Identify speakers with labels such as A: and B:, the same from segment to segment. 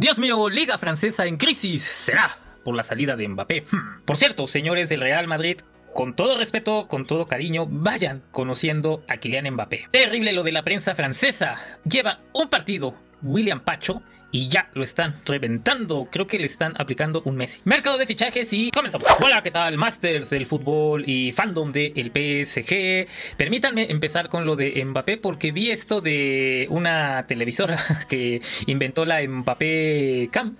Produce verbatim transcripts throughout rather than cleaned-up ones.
A: Dios mío, Liga Francesa en crisis. ¿Será por la salida de Mbappé? Hmm. Por cierto, señores del Real Madrid, con todo respeto, con todo cariño, vayan conociendo a Kylian Mbappé. Terrible lo de la prensa francesa. Lleva un partido William Pacho y ya lo están reventando. Creo que le están aplicando un Messi. Mercado de fichajes y comenzamos. Hola, ¿qué tal? Masters del fútbol y fandom del P S G. Permítanme empezar con lo de Mbappé porque vi esto de una televisora que inventó la Mbappé Cam.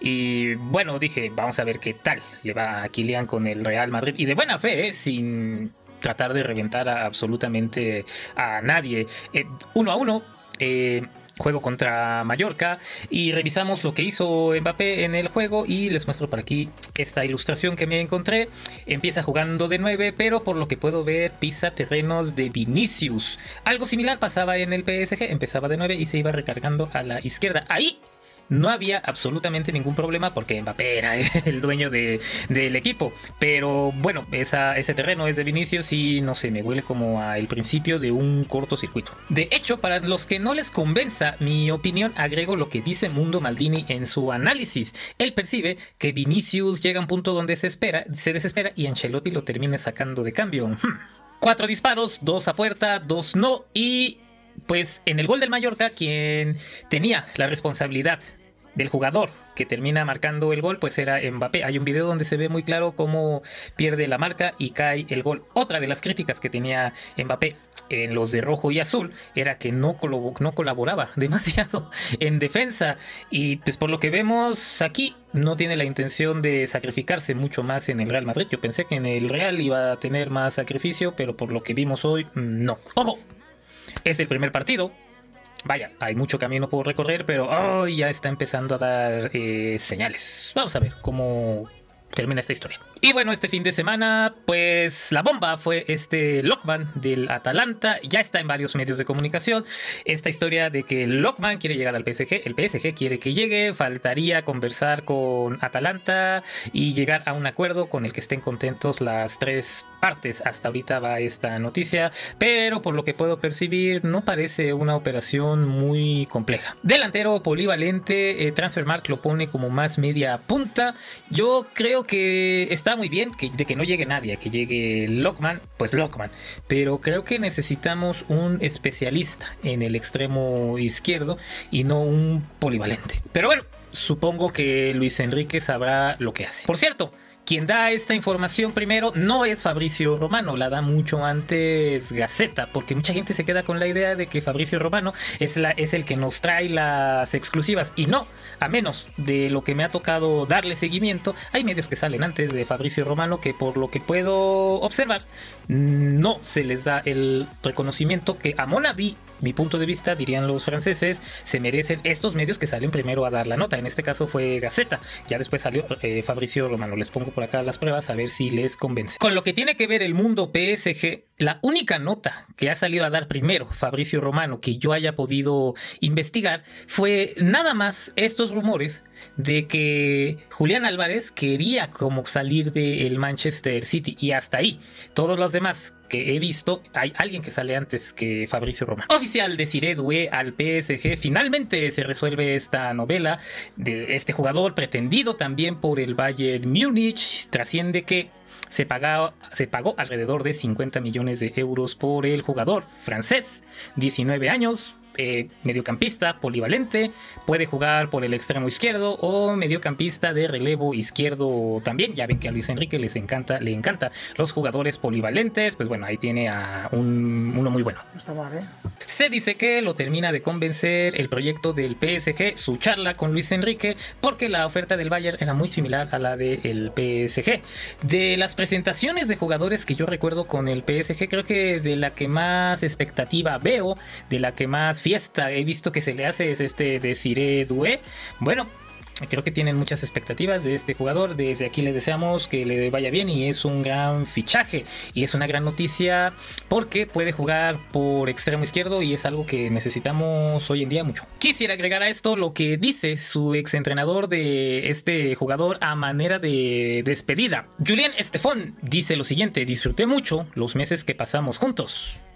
A: Y bueno, dije, vamos a ver qué tal le va a Kylian con el Real Madrid. Y de buena fe, ¿eh? Sin tratar de reventar a absolutamente a nadie. Eh, uno a uno. Eh... Juego contra Mallorca y revisamos lo que hizo Mbappé en el juego y les muestro por aquí esta ilustración que me encontré. Empieza jugando de nueve, pero por lo que puedo ver pisa terrenos de Vinicius. Algo similar pasaba en el P S G, empezaba de nueve y se iba recargando a la izquierda. Ahí no había absolutamente ningún problema porque Mbappé era el dueño de, del equipo. Pero bueno, esa, ese terreno es de Vinicius y no sé, me huele como al principio de un cortocircuito. De hecho, para los que no les convenza mi opinión, agrego lo que dice Mundo Maldini en su análisis. Él percibe que Vinicius llega a un punto donde se, espera, se desespera y Ancelotti lo termine sacando de cambio. Hmm. Cuatro disparos, dos a puerta, dos no y pues en el gol del Mallorca quien tenía la responsabilidad del jugador que termina marcando el gol pues era Mbappé. Hay un video donde se ve muy claro cómo pierde la marca y cae el gol. Otra de las críticas que tenía Mbappé en los de rojo y azul era que no, col no colaboraba demasiado en defensa y pues por lo que vemos aquí no tiene la intención de sacrificarse mucho más en el Real Madrid. Yo pensé que en el Real iba a tener más sacrificio, pero por lo que vimos hoy no. ¡Ojo! Es el primer partido. Vaya, hay mucho camino por recorrer, pero oh, ya está empezando a dar eh, señales. Vamos a ver cómo termina esta historia. Y bueno, este fin de semana, pues la bomba fue este Lookman del Atalanta. Ya está en varios medios de comunicación. Esta historia de que Lookman quiere llegar al P S G. El P S G quiere que llegue. Faltaría conversar con Atalanta y llegar a un acuerdo con el que estén contentos las tres partes. Hasta ahorita va esta noticia. Pero por lo que puedo percibir, no parece una operación muy compleja. Delantero polivalente. Eh, Transfermarkt lo pone como más media punta. Yo creo que está muy bien que, de que no llegue nadie, que llegue Lookman, pues Lookman, pero creo que necesitamos un especialista en el extremo izquierdo y no un polivalente. Pero bueno, supongo que Luis Enrique sabrá lo que hace. Por cierto, quien da esta información primero no es Fabrizio Romano, la da mucho antes Gaceta, porque mucha gente se queda con la idea de que Fabrizio Romano es, la, es el que nos trae las exclusivas, y no, a menos de lo que me ha tocado darle seguimiento, hay medios que salen antes de Fabrizio Romano que por lo que puedo observar, no se les da el reconocimiento que a mon avis, mi punto de vista, dirían los franceses, se merecen estos medios que salen primero a dar la nota. En este caso fue Gaceta, ya después salió eh, Fabrizio Romano. Les pongo por acá las pruebas a ver si les convence. Con lo que tiene que ver el mundo P S G, la única nota que ha salido a dar primero Fabrizio Romano que yo haya podido investigar fue nada más estos rumores de que Julián Álvarez quería como salir del Manchester City y hasta ahí. Todos los demás que he visto, hay alguien que sale antes que Fabrizio Romano. Oficial Desiré Doué al P S G. Finalmente se resuelve esta novela de este jugador pretendido también por el Bayern Múnich. Trasciende que se pagó, se pagó alrededor de cincuenta millones de euros por el jugador francés, diecinueve años. Eh, mediocampista polivalente, puede jugar por el extremo izquierdo o mediocampista de relevo izquierdo también. Ya ven que a Luis Enrique les encanta, le encanta los jugadores polivalentes. Pues bueno, ahí tiene a un, uno muy bueno.
B: No está mal, ¿eh?
A: Se dice que lo termina de convencer el proyecto del P S G, su charla con Luis Enrique, porque la oferta del Bayern era muy similar a la del P S G. De las presentaciones de jugadores que yo recuerdo con el P S G, creo que de la que más expectativa veo, de la que más fiesta he visto que se le hace es este Desiré Doué. Bueno, creo que tienen muchas expectativas de este jugador. Desde aquí le deseamos que le vaya bien y es un gran fichaje y es una gran noticia porque puede jugar por extremo izquierdo y es algo que necesitamos hoy en día mucho. Quisiera agregar a esto lo que dice su exentrenador de este jugador a manera de despedida. Julien Stéphan dice lo siguiente: disfruté mucho los meses que pasamos juntos.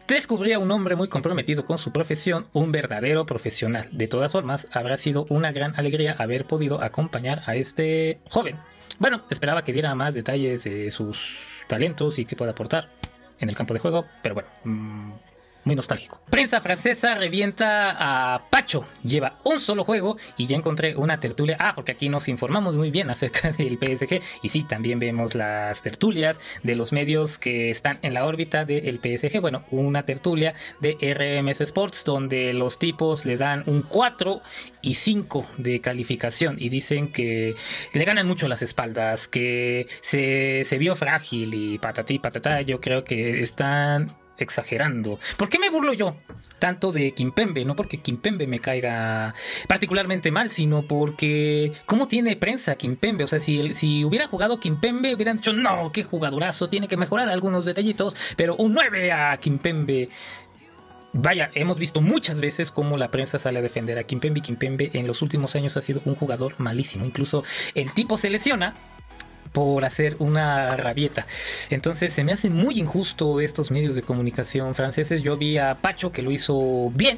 A: Descubrí a un hombre muy comprometido con su profesión, un verdadero profesional. De todas formas, habrá sido una gran alegría haber podido acompañar a este joven. Bueno, esperaba que diera más detalles de sus talentos y qué puede aportar en el campo de juego, pero bueno, mmm, muy nostálgico. Prensa francesa revienta a Pacho. Lleva un solo juego y ya encontré una tertulia. Ah, porque aquí nos informamos muy bien acerca del P S G. Y sí, también vemos las tertulias de los medios que están en la órbita del P S G. Bueno, una tertulia de R M S Sports donde los tipos le dan un cuatro y cinco de calificación. Y dicen que le ganan mucho las espaldas, que se, se vio frágil y patatí, patatá. Yo creo que están exagerando. ¿Por qué me burlo yo tanto de Kimpembe? No porque Kimpembe me caiga particularmente mal, sino porque ¿cómo tiene prensa Kimpembe? O sea, si, si hubiera jugado Kimpembe, hubieran dicho, no, qué jugadorazo, tiene que mejorar algunos detallitos, pero un nueve a Kimpembe. Vaya, hemos visto muchas veces cómo la prensa sale a defender a Kimpembe, y Kimpembe en los últimos años ha sido un jugador malísimo. Incluso el tipo se lesiona por hacer una rabieta. Entonces se me hace muy injusto estos medios de comunicación franceses. Yo vi a Pacho que lo hizo bien.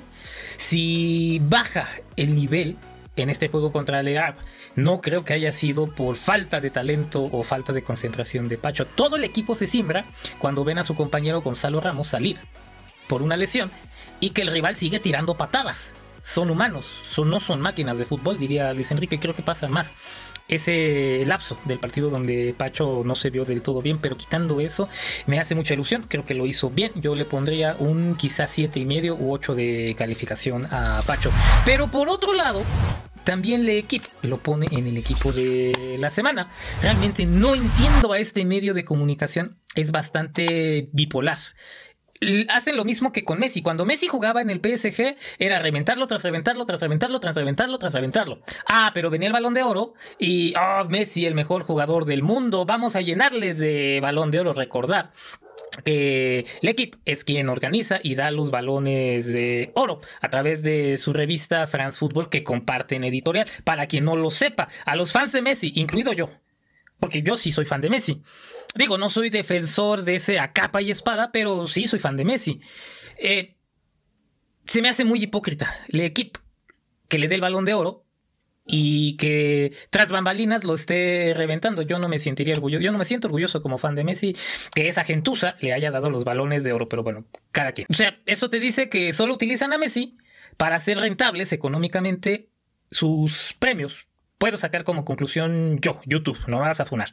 A: Si baja el nivel en este juego contra Le Havre, no creo que haya sido por falta de talento o falta de concentración de Pacho. Todo el equipo se simbra cuando ven a su compañero Gonzalo Ramos salir por una lesión y que el rival sigue tirando patadas. Son humanos, son, no son máquinas de fútbol, diría Luis Enrique. Creo que pasa más ese lapso del partido donde Pacho no se vio del todo bien, pero quitando eso me hace mucha ilusión. Creo que lo hizo bien. Yo le pondría un quizás siete y medio u ocho de calificación a Pacho. Pero por otro lado, también L'Équipe lo pone en el equipo de la semana. Realmente no entiendo a este medio de comunicación. Es bastante bipolar. Hacen lo mismo que con Messi. Cuando Messi jugaba en el P S G era reventarlo tras reventarlo, tras reventarlo, tras reventarlo, tras reventarlo. Ah, pero venía el Balón de Oro y oh, Messi, el mejor jugador del mundo. Vamos a llenarles de Balón de Oro. Recordar que L'Équipe es quien organiza y da los balones de oro a través de su revista France Football, que comparte en editorial. Para quien no lo sepa, a los fans de Messi, incluido yo, porque yo sí soy fan de Messi. Digo, no soy defensor de ese a capa y espada, pero sí soy fan de Messi. Eh, se me hace muy hipócrita L'Équipe que le dé el Balón de Oro y que tras bambalinas lo esté reventando. Yo no me sentiría orgulloso, yo no me siento orgulloso como fan de Messi que esa gentuza le haya dado los balones de oro, pero bueno, cada quien. O sea, eso te dice que solo utilizan a Messi para hacer rentables económicamente sus premios. Puedo sacar como conclusión yo, YouTube, no me vas a funar.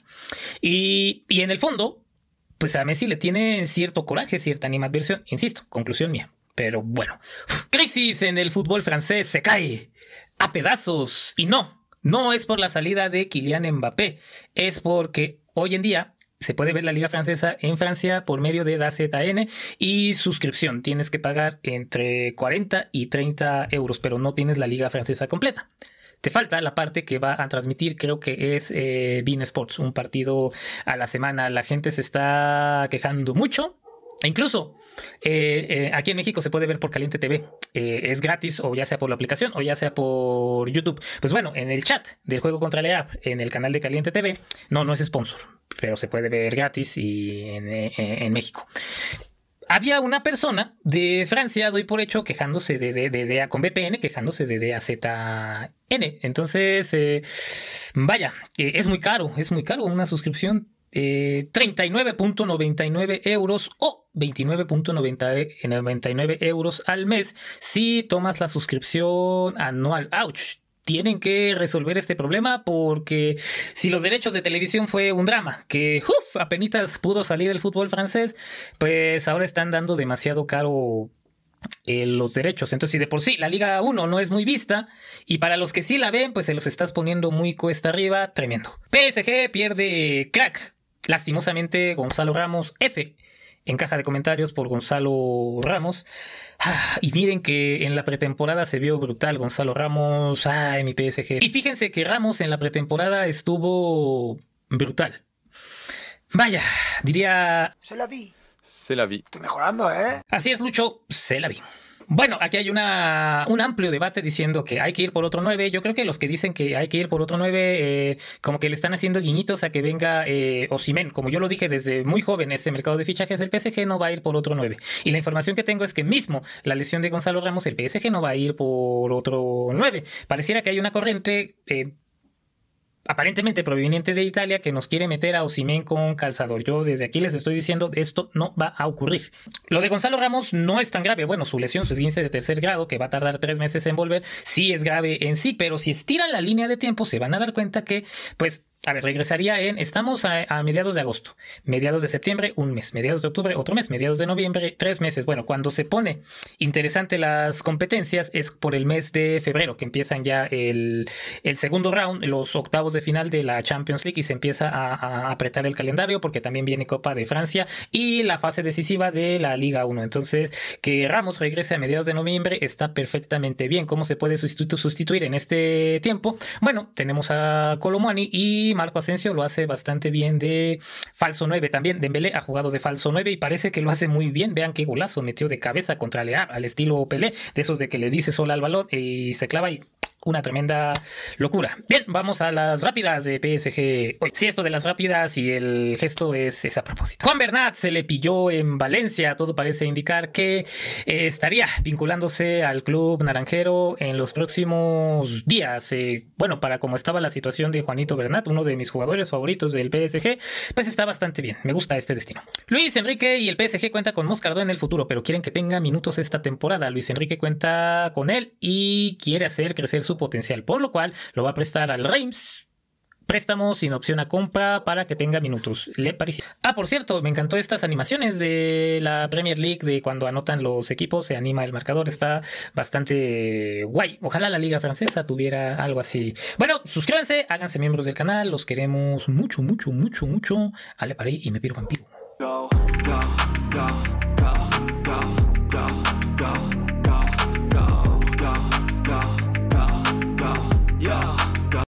A: Y, y en el fondo, pues a Messi le tiene cierto coraje, cierta animadversión. Insisto, conclusión mía. Pero bueno, crisis en el fútbol francés, se cae a pedazos. Y no, no es por la salida de Kylian Mbappé. Es porque hoy en día se puede ver la liga francesa en Francia por medio de D A Z N y suscripción. Tienes que pagar entre cuarenta y treinta euros, pero no tienes la liga francesa completa. Te falta la parte que va a transmitir, creo que es eh, beIN Sports, un partido a la semana. La gente se está quejando mucho. E incluso eh, eh, aquí en México se puede ver por Caliente T V. Eh, es gratis, o ya sea por la aplicación o ya sea por YouTube. Pues bueno, en el chat del juego contra Le Havre, en el canal de Caliente T V, no, no es sponsor, pero se puede ver gratis y en, en, en México. Había una persona de Francia, doy por hecho, quejándose de, de, de, de con V P N, quejándose de D A Z N. Entonces, eh, vaya, eh, es muy caro, es muy caro una suscripción. Eh, treinta y nueve punto noventa y nueve euros o veintinueve punto noventa y nueve euros al mes si tomas la suscripción anual. ¡Auch! Tienen que resolver este problema, porque si los derechos de televisión fue un drama, que uf, apenitas pudo salir el fútbol francés, pues ahora están dando demasiado caro eh, los derechos. Entonces, si de por sí la Liga uno no es muy vista, y para los que sí la ven, pues se los estás poniendo muy cuesta arriba, tremendo. P S G pierde crack. Lastimosamente, Gonzalo Ramos F. En caja de comentarios por Gonzalo Ramos. Ah, y miren que en la pretemporada se vio brutal Gonzalo Ramos. Ay, mi P S G. Y fíjense que Ramos en la pretemporada estuvo brutal. Vaya, diría...
B: Se la vi.
C: Se la vi.
B: Estoy mejorando, ¿eh?
A: Así es, Lucho, se la vi. Bueno, aquí hay una, un amplio debate diciendo que hay que ir por otro nueve. Yo creo que los que dicen que hay que ir por otro nueve, eh, como que le están haciendo guiñitos a que venga eh, Osimhen. Como yo lo dije desde muy joven, este mercado de fichajes, el P S G no va a ir por otro nueve. Y la información que tengo es que mismo la lesión de Gonzalo Ramos, el P S G no va a ir por otro nueve. Pareciera que hay una corriente... Eh, aparentemente proveniente de Italia, que nos quiere meter a Osimhen con calzador. Yo desde aquí les estoy diciendo, esto no va a ocurrir. Lo de Gonzalo Ramos no es tan grave. Bueno, su lesión, su esguince de tercer grado, que va a tardar tres meses en volver, sí es grave en sí, pero si estiran la línea de tiempo, se van a dar cuenta que, pues, a ver, regresaría en, estamos a, a mediados de agosto, mediados de septiembre, un mes, mediados de octubre, otro mes, mediados de noviembre, tres meses. Bueno, cuando se pone interesante las competencias es por el mes de febrero, que empiezan ya el, el segundo round, los octavos de final de la Champions League, y se empieza a, a apretar el calendario porque también viene Copa de Francia y la fase decisiva de la Liga uno. Entonces, que Ramos regrese a mediados de noviembre está perfectamente bien. ¿Cómo se puede sustitu- sustituir en este tiempo? Bueno, tenemos a Kolo Muani y Marco Asensio lo hace bastante bien de falso nueve. También Dembélé ha jugado de falso nueve y parece que lo hace muy bien. Vean qué golazo metió de cabeza contra Leao, al estilo Pelé, de esos de que les dice sola al balón y se clava y una tremenda locura. Bien, vamos a las rápidas de P S G hoy. Sí, esto de las rápidas y el gesto es, es a propósito. Juan Bernat se le pilló en Valencia. Todo parece indicar que eh, estaría vinculándose al club naranjero en los próximos días. Eh, bueno, para como estaba la situación de Juanito Bernat, uno de mis jugadores favoritos del P S G, pues está bastante bien. Me gusta este destino. Luis Enrique y el P S G cuenta con Moscardó en el futuro, pero quieren que tenga minutos esta temporada. Luis Enrique cuenta con él y quiere hacer crecer su potencial, por lo cual lo va a prestar al Reims, préstamo sin opción a compra para que tenga minutos. Le pareció. Ah, por cierto, me encantó estas animaciones de la Premier League, de cuando anotan los equipos, se anima el marcador, está bastante guay. Ojalá la liga francesa tuviera algo así. Bueno, suscríbanse, háganse miembros del canal, los queremos mucho, mucho, mucho, mucho. Ale, paré y me piro vampiro. Go, go, go.